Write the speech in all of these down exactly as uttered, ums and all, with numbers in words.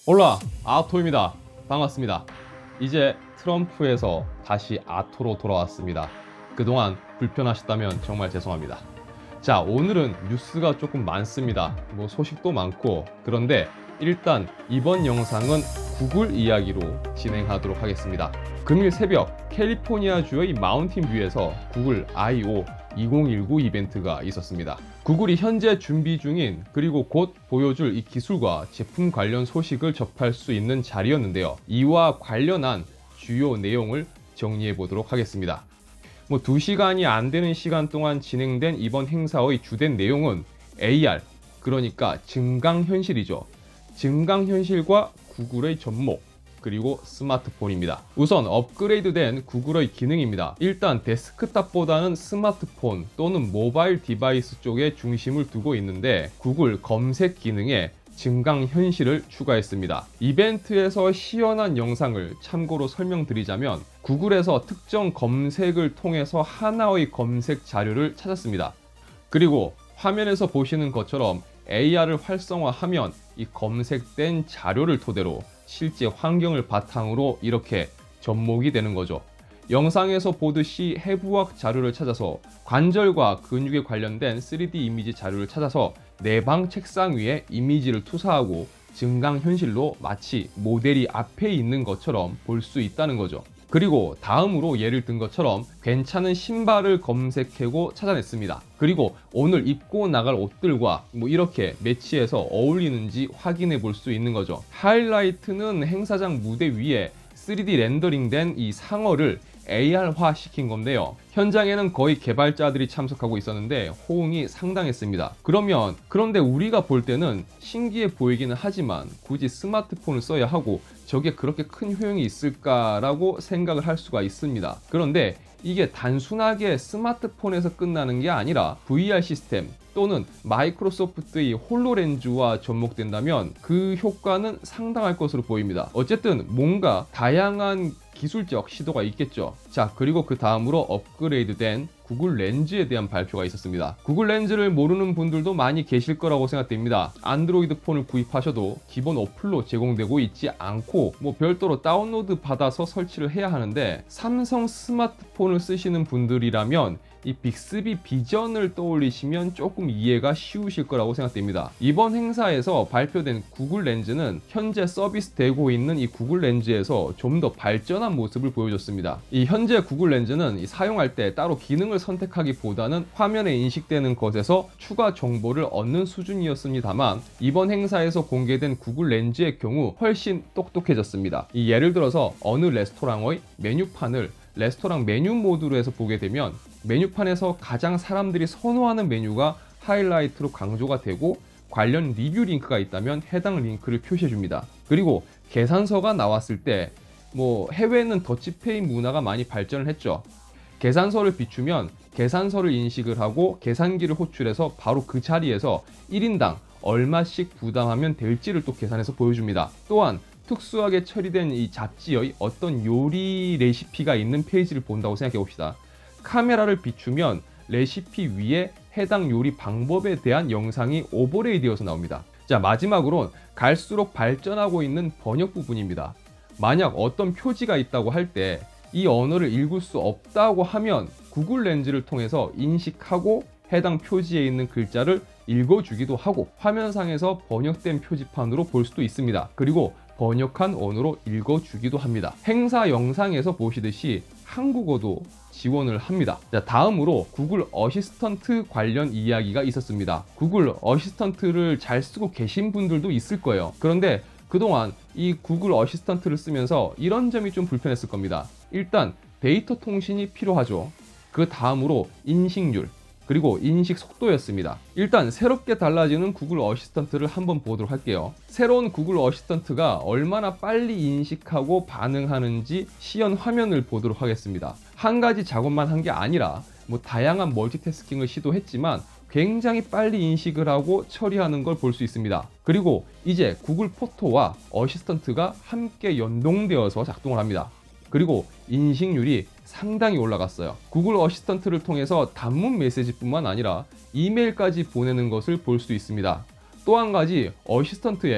올라 아토입니다. 반갑습니다. 이제 트럼프에서 다시 아토로 돌아왔습니다. 그동안 불편하셨다면 정말 죄송합니다. 자, 오늘은 뉴스가 조금 많습니다. 뭐 소식도 많고, 그런데 일단 이번 영상은 구글 이야기로 진행하도록 하겠습니다. 금일 새벽 캘리포니아주의 마운틴 뷰에서 구글 아이 오 이천십구 이벤트가 있었습니다. 구글이 현재 준비 중인 그리고 곧 보여줄 이 기술과 제품 관련 소식을 접할 수 있는 자리였는데요. 이와 관련한 주요 내용을 정리해 보도록 하겠습니다. 뭐 두 시간이 안 되는 시간 동안 진행된 이번 행사의 주된 내용은 에이 알, 그러니까 증강현실이죠. 증강현실과 구글의 접목, 그리고 스마트폰입니다. 우선 업그레이드된 구글의 기능입니다. 일단 데스크탑보다는 스마트폰 또는 모바일 디바이스 쪽에 중심을 두고 있는데, 구글 검색 기능에 증강현실을 추가했습니다. 이벤트에서 시연한 영상을 참고로 설명드리자면, 구글에서 특정 검색을 통해서 하나의 검색 자료를 찾았습니다. 그리고 화면에서 보시는 것처럼 에이 알을 활성화하면 이 검색된 자료를 토대로 실제 환경을 바탕으로 이렇게 접목이 되는 거죠. 영상에서 보듯이 해부학 자료를 찾아서 관절과 근육에 관련된 쓰리디 이미지 자료를 찾아서 내 방 책상 위에 이미지를 투사하고 증강현실로 마치 모델이 앞에 있는 것처럼 볼 수 있다는 거죠. 그리고 다음으로 예를 든 것처럼 괜찮은 신발을 검색하고 찾아냈습니다. 그리고 오늘 입고 나갈 옷들과 뭐 이렇게 매치해서 어울리는지 확인해 볼 수 있는 거죠. 하이라이트는 행사장 무대 위에 쓰리디 렌더링된 이 상어를 에이 알화 시킨 건데요. 현장에는 거의 개발자들이 참석하고 있었는데 호응이 상당했습니다. 그러면 그런데 우리가 볼 때는 신기해 보이기는 하지만 굳이 스마트폰을 써야 하고 저게 그렇게 큰 효용이 있을까라고 생각을 할 수가 있습니다. 그런데 이게 단순하게 스마트폰에서 끝나는 게 아니라 브이 알 시스템 또는 마이크로소프트의 홀로렌즈와 접목된다면 그 효과는 상당할 것으로 보입니다. 어쨌든 뭔가 다양한 기술적 시도가 있겠죠. 자, 그리고 그 다음으로 업그레이드된 구글 렌즈에 대한 발표가 있었습니다. 구글 렌즈를 모르는 분들도 많이 계실 거라고 생각됩니다. 안드로이드 폰을 구입하셔도 기본 어플로 제공되고 있지 않고 뭐 별도로 다운로드 받아서 설치를 해야 하는데, 삼성 스마트폰을 쓰시는 분들이라면 이 빅스비 비전을 떠올리시면 조금 이해가 쉬우실 거라고 생각됩니다. 이번 행사에서 발표된 구글 렌즈는 현재 서비스되고 있는 이 구글 렌즈에서 좀 더 발전한 모습을 보여줬습니다. 이 현재 구글 렌즈는 이 사용할 때 따로 기능을 선택하기보다는 화면에 인식되는 것에서 추가 정보를 얻는 수준이었습니다만, 이번 행사에서 공개된 구글 렌즈의 경우 훨씬 똑똑해졌습니다. 이 예를 들어서 어느 레스토랑의 메뉴판을 레스토랑 메뉴 모드로 해서 보게 되면 메뉴판에서 가장 사람들이 선호하는 메뉴가 하이라이트로 강조가 되고, 관련 리뷰 링크가 있다면 해당 링크를 표시해 줍니다. 그리고 계산서가 나왔을 때 뭐 해외는 더치페이 문화가 많이 발전을 했죠. 계산서를 비추면 계산서를 인식을 하고 계산기를 호출해서 바로 그 자리에서 일 인당 얼마씩 부담하면 될지를 또 계산해서 보여줍니다. 또한 특수하게 처리된 이 잡지의 어떤 요리 레시피가 있는 페이지를 본다고 생각해 봅시다. 카메라를 비추면 레시피 위에 해당 요리 방법에 대한 영상이 오버레이 되어서 나옵니다. 자, 마지막으론 갈수록 발전하고 있는 번역 부분입니다. 만약 어떤 표지가 있다고 할 때 이 언어를 읽을 수 없다고 하면 구글 렌즈를 통해서 인식하고 해당 표지에 있는 글자를 읽어주기도 하고 화면상에서 번역된 표지판으로 볼 수도 있습니다. 그리고 번역한 언어로 읽어주기도 합니다. 행사 영상에서 보시듯이 한국어도 지원을 합니다. 자, 다음으로 구글 어시스턴트 관련 이야기가 있었습니다. 구글 어시스턴트를 잘 쓰고 계신 분들도 있을 거예요. 그런데 그동안 이 구글 어시스턴트를 쓰면서 이런 점이 좀 불편했을 겁니다. 일단 데이터 통신이 필요하죠. 그 다음으로 인식률, 그리고 인식 속도였습니다. 일단 새롭게 달라지는 구글 어시스턴트를 한번 보도록 할게요. 새로운 구글 어시스턴트가 얼마나 빨리 인식하고 반응하는지 시연 화면을 보도록 하겠습니다. 한 가지 작업만 한 게 아니라 뭐 다양한 멀티태스킹을 시도했지만 굉장히 빨리 인식을 하고 처리하는 걸 볼 수 있습니다. 그리고 이제 구글 포토와 어시스턴트가 함께 연동되어서 작동을 합니다. 그리고 인식률이 상당히 올라갔어요. 구글 어시스턴트를 통해서 단문 메시지뿐만 아니라 이메일까지 보내는 것을 볼 수 있습니다. 또 한 가지 어시스턴트에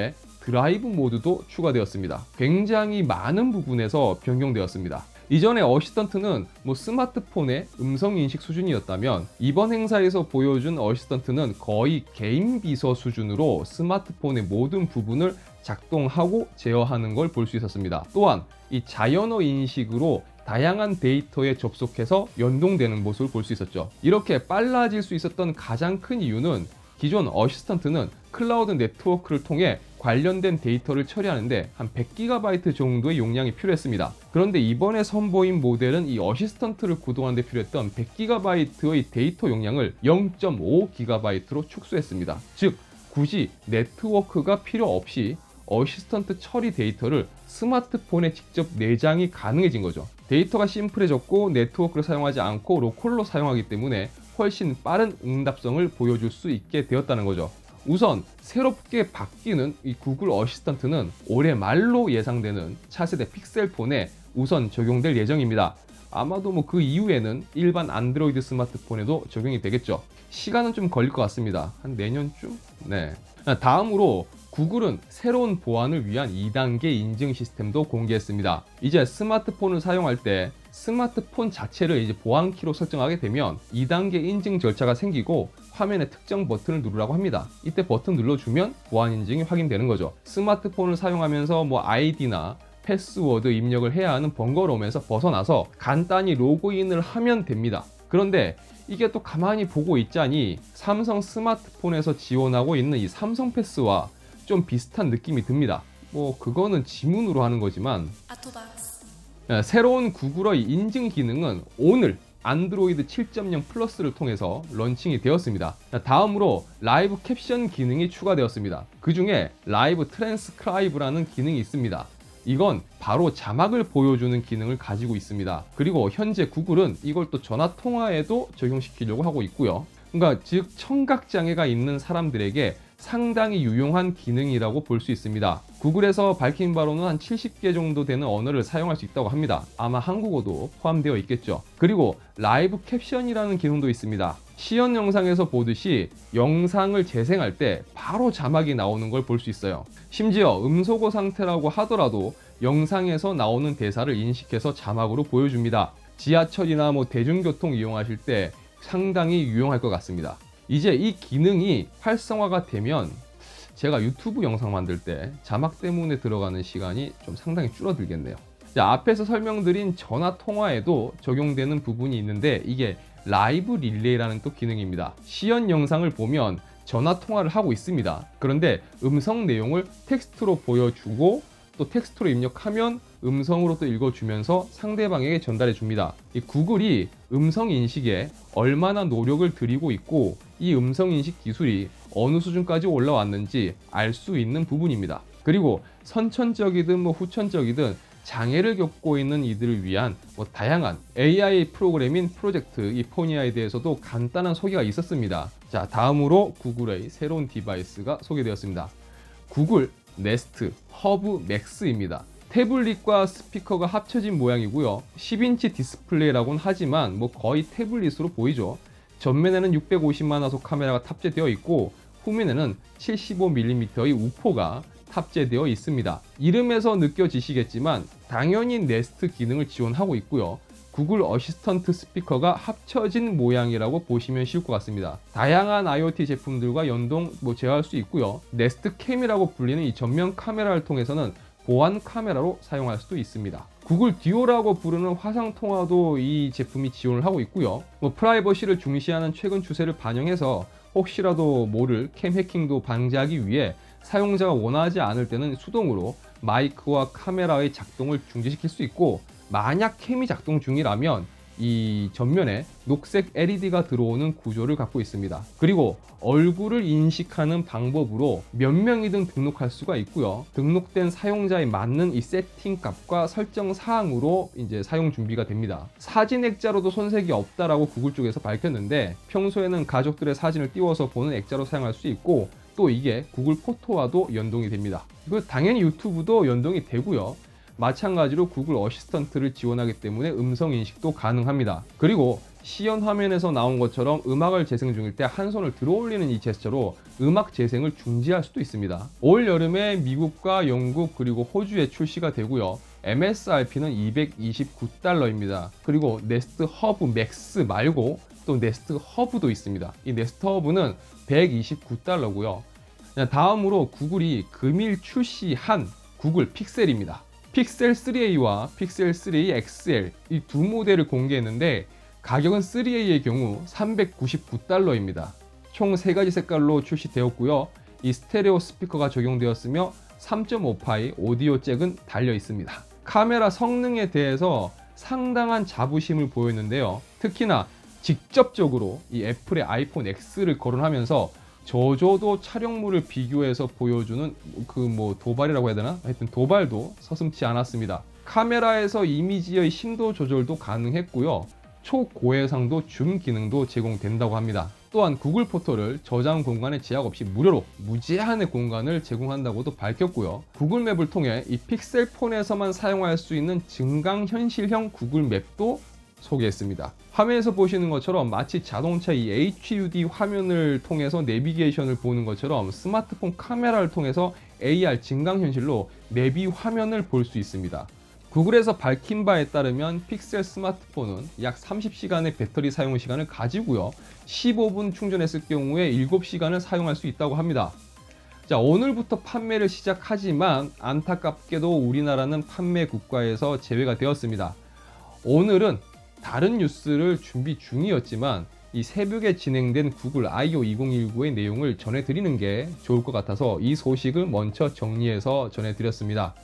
드라이브 모드도 추가되었습니다. 굉장히 많은 부분에서 변경되었습니다. 이전에 어시스턴트는 뭐 스마트폰의 음성인식 수준이었다면 이번 행사에서 보여준 어시스턴트는 거의 개인 비서 수준으로 스마트폰의 모든 부분을 작동하고 제어하는 걸 볼 수 있었습니다. 또한 이 자연어 인식으로 다양한 데이터에 접속해서 연동되는 모습을 볼 수 있었죠. 이렇게 빨라질 수 있었던 가장 큰 이유는 기존 어시스턴트는 클라우드 네트워크를 통해 관련된 데이터를 처리하는데 한 백 기가바이트 정도의 용량이 필요했습니다. 그런데 이번에 선보인 모델은 이 어시스턴트를 구동하는 데 필요했던 백 기가바이트의 데이터 용량을 영 점 오 기가바이트로 축소했습니다. 즉 굳이 네트워크가 필요 없이 어시스턴트 처리 데이터를 스마트폰에 직접 내장이 가능해진 거죠. 데이터가 심플해졌고 네트워크를 사용하지 않고 로컬로 사용하기 때문에 훨씬 빠른 응답성을 보여줄 수 있게 되었다는 거죠. 우선 새롭게 바뀌는 이 구글 어시스턴트는 올해 말로 예상되는 차세대 픽셀폰에 우선 적용될 예정입니다. 아마도 뭐 그 이후에는 일반 안드로이드 스마트폰에도 적용이 되겠죠. 시간은 좀 걸릴 것 같습니다. 한 내년쯤? 네. 다음으로 구글은 새로운 보안을 위한 이 단계 인증 시스템도 공개했습니다. 이제 스마트폰을 사용할 때 스마트폰 자체를 이제 보안키로 설정하게 되면 이 단계 인증 절차가 생기고 화면에 특정 버튼을 누르라고 합니다. 이때 버튼 눌러주면 보안 인증이 확인되는 거죠. 스마트폰을 사용하면서 뭐 아이디나 패스워드 입력을 해야 하는 번거로움에서 벗어나서 간단히 로그인을 하면 됩니다. 그런데 이게 또 가만히 보고 있자니 삼성 스마트폰에서 지원하고 있는 이 삼성 패스와 좀 비슷한 느낌이 듭니다. 뭐 그거는 지문으로 하는 거지만 새로운 구글의 인증 기능은 오늘 안드로이드 칠 점 영 플러스를 통해서 런칭이 되었습니다. 다음으로 라이브 캡션 기능이 추가되었습니다. 그 중에 라이브 트랜스크라이브라는 기능이 있습니다. 이건 바로 자막을 보여주는 기능을 가지고 있습니다. 그리고 현재 구글은 이걸 또 전화 통화에도 적용시키려고 하고 있고요. 그러니까 즉 청각장애가 있는 사람들에게 상당히 유용한 기능이라고 볼 수 있습니다. 구글에서 밝힌 바로는 한 칠십 개 정도 되는 언어를 사용할 수 있다고 합니다. 아마 한국어도 포함되어 있겠죠. 그리고 라이브 캡션이라는 기능도 있습니다. 시연 영상에서 보듯이 영상을 재생할 때 바로 자막이 나오는 걸 볼 수 있어요. 심지어 음소거 상태라고 하더라도 영상에서 나오는 대사를 인식해서 자막으로 보여줍니다. 지하철이나 뭐 대중교통 이용하실 때 상당히 유용할 것 같습니다. 이제 이 기능이 활성화가 되면 제가 유튜브 영상 만들 때 자막 때문에 들어가는 시간이 좀 상당히 줄어들겠네요. 자, 앞에서 설명드린 전화 통화에도 적용되는 부분이 있는데 이게 라이브 릴레이라는 또 기능입니다. 시연 영상을 보면 전화 통화를 하고 있습니다. 그런데 음성 내용을 텍스트로 보여주고 또 텍스트로 입력하면 음성으로 또 읽어주면서 상대방에게 전달해 줍니다. 이 구글이 음성 인식에 얼마나 노력을 들이고 있고 이 음성 인식 기술이 어느 수준까지 올라왔는지 알 수 있는 부분입니다. 그리고 선천적이든 뭐 후천적이든 장애를 겪고 있는 이들을 위한 뭐 다양한 에이아이 프로그램인 프로젝트 이포니아에 대해서도 간단한 소개가 있었습니다. 자, 다음으로 구글의 새로운 디바이스가 소개되었습니다. 구글 네스트 허브 맥스입니다. 태블릿과 스피커가 합쳐진 모양이고요. 십 인치 디스플레이라고는 하지만 뭐 거의 태블릿으로 보이죠. 전면에는 육백오십만 화소 카메라가 탑재되어 있고 후면에는 칠십오 밀리미터의 우포가 탑재되어 있습니다. 이름에서 느껴지시겠지만 당연히 네스트 기능을 지원하고 있고요. 구글 어시스턴트 스피커가 합쳐진 모양이라고 보시면 쉬울 것 같습니다. 다양한 아이오티 제품들과 연동 뭐 제어할 수 있고요. 네스트 캠이라고 불리는 이 전면 카메라를 통해서는 보안 카메라로 사용할 수도 있습니다. 구글 듀오라고 부르는 화상 통화도 이 제품이 지원을 하고 있고요. 뭐 프라이버시를 중시하는 최근 추세를 반영해서 혹시라도 모를 캠 해킹도 방지하기 위해 사용자가 원하지 않을 때는 수동으로 마이크와 카메라의 작동을 중지시킬 수 있고, 만약 캠이 작동 중이라면 이 전면에 녹색 엘이디가 들어오는 구조를 갖고 있습니다. 그리고 얼굴을 인식하는 방법으로 몇 명이든 등록할 수가 있고요. 등록된 사용자에 맞는 이 세팅 값과 설정 사항으로 이제 사용 준비가 됩니다. 사진 액자로도 손색이 없다라고 구글 쪽에서 밝혔는데, 평소에는 가족들의 사진을 띄워서 보는 액자로 사용할 수 있고, 또 이게 구글 포토와도 연동이 됩니다. 그 당연히 유튜브도 연동이 되고요. 마찬가지로 구글 어시스턴트를 지원하기 때문에 음성 인식도 가능합니다. 그리고 시연 화면에서 나온 것처럼 음악을 재생 중일 때 한 손을 들어 올리는 이 제스처로 음악 재생을 중지할 수도 있습니다. 올 여름에 미국과 영국 그리고 호주에 출시가 되고요. 엠에스알피는 이백이십구 달러입니다. 그리고 네스트 허브 맥스 말고 또 네스트 허브도 있습니다. 이 네스트 허브는 백이십구 달러고요. 다음으로 구글이 금일 출시한 구글 픽셀입니다. 픽셀 쓰리 에이와 픽셀 쓰리 에이 엑스엘 이 두 모델을 공개했는데 가격은 쓰리 에이의 경우 삼백구십구 달러입니다. 총 세 가지 색깔로 출시되었고요. 이 스테레오 스피커가 적용되었으며 삼 점 오 파이 오디오 잭은 달려 있습니다. 카메라 성능에 대해서 상당한 자부심을 보였는데요. 특히나 직접적으로 이 애플의 아이폰 엑스를 거론하면서 저조도 촬영물을 비교해서 보여주는 그 뭐 도발이라고 해야 되나? 하여튼 도발도 서슴지 않았습니다. 카메라에서 이미지의 심도 조절도 가능했고요. 초고해상도 줌 기능도 제공된다고 합니다. 또한 구글 포토를 저장 공간에 제약 없이 무료로 무제한의 공간을 제공한다고도 밝혔고요. 구글 맵을 통해 이 픽셀 폰에서만 사용할 수 있는 증강현실형 구글 맵도 소개했습니다. 화면에서 보시는 것처럼 마치 자동차 이 에이치유디 화면을 통해서 내비게이션을 보는 것처럼 스마트폰 카메라를 통해서 에이알 증강현실로 내비 화면을 볼 수 있습니다. 구글에서 밝힌 바에 따르면 픽셀 스마트폰은 약 삼십 시간의 배터리 사용 시간을 가지고요. 십오 분 충전했을 경우에 일곱 시간을 사용할 수 있다고 합니다. 자, 오늘부터 판매를 시작하지만 안타깝게도 우리나라는 판매 국가에서 제외가 되었습니다. 오늘은 다른 뉴스를 준비 중이었지만 이 새벽에 진행된 구글 아이오 이천십구의 내용을 전해드리는 게 좋을 것 같아서 이 소식을 먼저 정리해서 전해드렸습니다.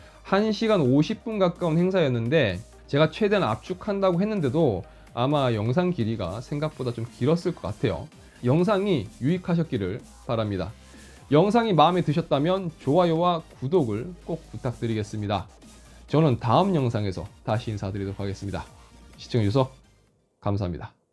한 시간 오십 분 가까운 행사였는데 제가 최대한 압축한다고 했는데도 아마 영상 길이가 생각보다 좀 길었을 것 같아요. 영상이 유익하셨기를 바랍니다. 영상이 마음에 드셨다면 좋아요와 구독을 꼭 부탁드리겠습니다. 저는 다음 영상에서 다시 인사드리도록 하겠습니다. 시청해주셔서 감사합니다.